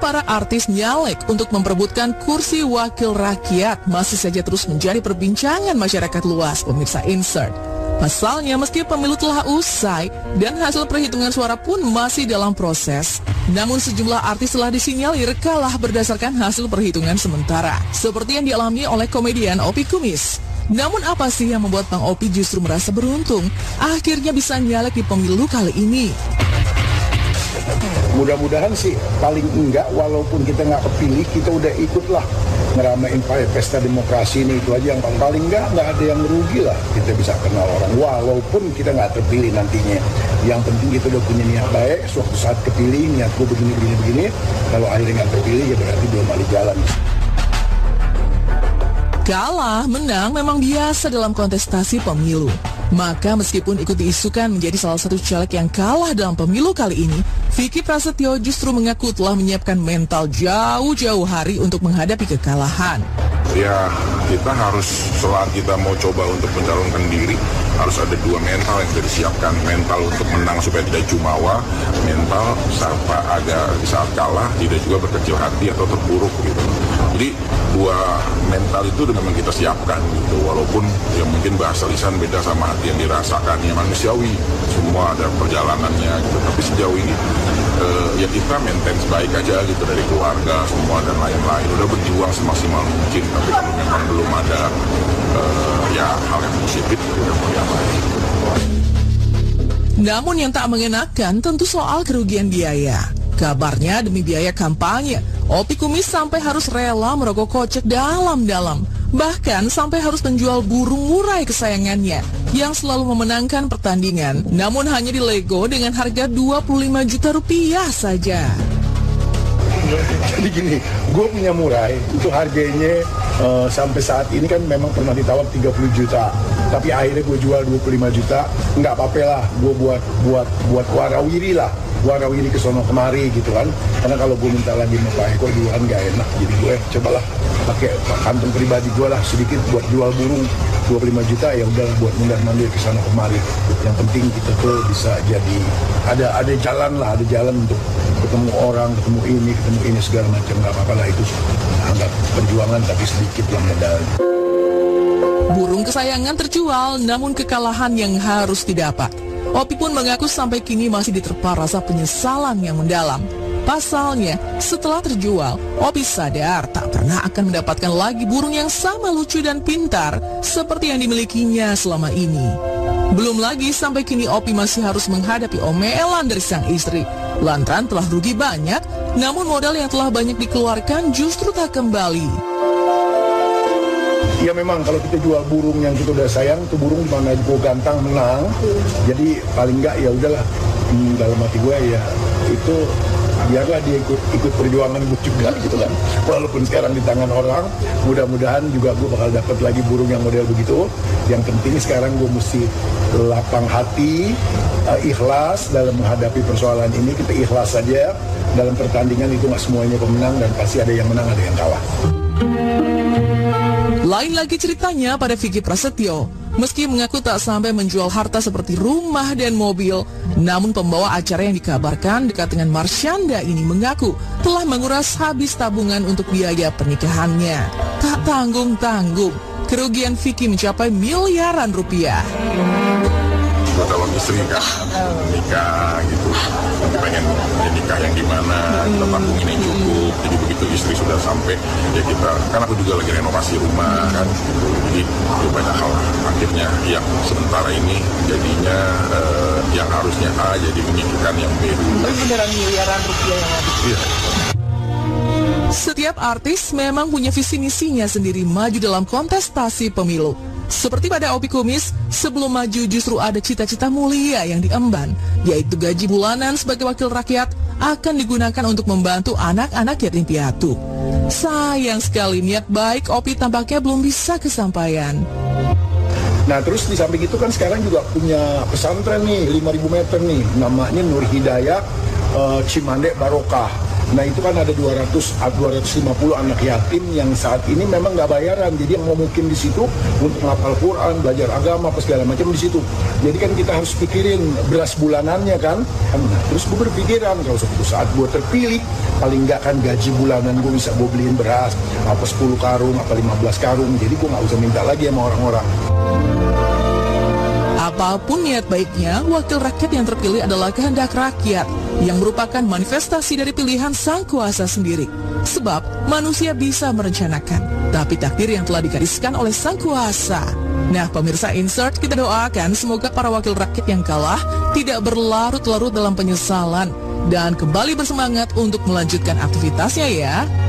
para artis nyalek untuk memperebutkan kursi wakil rakyat masih saja terus menjadi perbincangan masyarakat luas, pemirsa Insert. Pasalnya, meski pemilu telah usai dan hasil perhitungan suara pun masih dalam proses, namun sejumlah artis telah disinyalir kalah berdasarkan hasil perhitungan sementara, seperti yang dialami oleh komedian Opi Kumis. Namun apa sih yang membuat Bang Opi justru merasa beruntung akhirnya bisa nyalek di pemilu kali ini? Mudah-mudahan sih paling enggak walaupun kita nggak kepilih, kita udah ikutlah ngeramein pesta demokrasi ini, itu aja yang paling enggak ada yang merugi lah. Kita bisa kenal orang walaupun kita nggak terpilih nantinya. Yang penting kita udah punya niat baik, suatu saat kepilih niatku begini. Kalau akhirnya nggak terpilih ya berarti belum ada jalan. Kalah menang memang biasa dalam kontestasi pemilu. Maka meskipun ikut diisukan menjadi salah satu caleg yang kalah dalam pemilu kali ini, Vicky Prasetyo justru mengaku telah menyiapkan mental jauh-jauh hari untuk menghadapi kekalahan. Ya, kita harus, setelah kita mau coba untuk mencalonkan diri, harus ada dua mental yang sudah disiapkan. Mental untuk menang supaya tidak jumawa, mental di saat kalah tidak juga berkecil hati atau terpuruk gitu. Jadi dua mental itu memang kita siapkan gitu, walaupun ya mungkin bahasa lisan beda sama hati yang dirasakan, ya manusiawi, semua ada perjalanannya gitu. Tapi sejauh ini ya kita maintain sebaik aja gitu, dari keluarga semua dan lain-lain, udah berjuang semaksimal mungkin. Tapi kalau memang belum ada ya hal yang positif, udah mau diapain. Namun yang tak mengenakan tentu soal kerugian biaya. Kabarnya demi biaya kampanye, Opi Kumis sampai harus rela merogoh kocek dalam-dalam. Bahkan sampai harus menjual burung murai kesayangannya yang selalu memenangkan pertandingan, namun hanya dilego dengan harga 25 juta rupiah saja. Jadi gini, gue punya murai, itu harganya sampai saat ini kan memang pernah ditawar 30 juta. Tapi akhirnya gue jual 25 juta, nggak apa-apa lah, gue buat warawiri lah. Warawiri ke sono kemari gitu kan. Karena kalau gue minta lagi sama Pak Eko juga kan gak enak. Jadi gue cobalah pakai kantong pribadi gue lah sedikit buat jual burung 25 juta, ya udah buat mundur-mandir ke sana kemari. Yang penting kita tuh bisa jadi ada jalan lah, ada jalan untuk ketemu orang, ketemu ini segala macam, nggak apa-apa lah itu. Anggap perjuangan tapi sedikit lah modal. Burung kesayangan terjual, namun kekalahan yang harus didapat. Opi pun mengaku sampai kini masih diterpa rasa penyesalan yang mendalam. Pasalnya, setelah terjual, Opi sadar tak pernah akan mendapatkan lagi burung yang sama lucu dan pintar seperti yang dimilikinya selama ini. Belum lagi sampai kini Opi masih harus menghadapi omelan dari sang istri. Lantaran telah rugi banyak, namun modal yang telah banyak dikeluarkan justru tak kembali. Ya memang kalau kita jual burung yang kita udah sayang, tuh burung dimana gue gantang menang. Jadi paling enggak ya udahlah, dalam hati gue ya itu biarlah dia ikut perjuangan gue juga gitu kan. Walaupun sekarang di tangan orang, mudah-mudahan juga gue bakal dapat lagi burung yang model begitu. Yang penting sekarang gue mesti lapang hati, ikhlas dalam menghadapi persoalan ini. Kita ikhlas saja, dalam pertandingan itu nggak semuanya pemenang dan pasti ada yang menang, ada yang kalah. Lain lagi ceritanya pada Vicky Prasetyo. Meski mengaku tak sampai menjual harta seperti rumah dan mobil, namun pembawa acara yang dikabarkan dekat dengan Marshanda ini mengaku telah menguras habis tabungan untuk biaya pernikahannya. Tak tanggung-tanggung, kerugian Vicky mencapai miliaran rupiah. Calon istri kan, nikah gitu, pengen nikah yang gimana, kita tabungin yang cukup. Jadi begitu istri sudah sampai, ya kita, kan aku juga lagi renovasi rumah kan, gitu. Jadi banyak hal akhirnya yang sementara ini jadinya yang harusnya A jadi memikirkan yang B. Tapi beneran miliaran rupiah yang habis. Iya. Setiap artis memang punya visi misinya sendiri maju dalam kontestasi pemilu. Seperti pada Opi Kumis, sebelum maju justru ada cita-cita mulia yang diemban, yaitu gaji bulanan sebagai wakil rakyat akan digunakan untuk membantu anak-anak yatim piatu. Sayang sekali niat baik Opi tampaknya belum bisa kesampaian. Nah terus di samping itu kan sekarang juga punya pesantren nih, 5.000 meter nih, namanya Nur Hidayah Cimandek Barokah. Nah itu kan ada 250 anak yatim yang saat ini memang nggak bayaran. Jadi yang mau mungkin di situ untuk ngapal Quran, belajar agama, apa segala macam di situ. Jadi kan kita harus pikirin beras bulanannya kan. Nah, terus gue berpikiran kalau suatu saat gue terpilih, paling nggak kan gaji bulanan gue bisa gue beliin beras, apa 10 karung, apa 15 karung. Jadi gue nggak usah minta lagi sama orang-orang. Apapun niat baiknya, wakil rakyat yang terpilih adalah kehendak rakyat yang merupakan manifestasi dari pilihan Sang Kuasa sendiri. Sebab manusia bisa merencanakan, tapi takdir yang telah digariskan oleh Sang Kuasa. Nah, pemirsa Insert, kita doakan semoga para wakil rakyat yang kalah tidak berlarut-larut dalam penyesalan dan kembali bersemangat untuk melanjutkan aktivitasnya ya.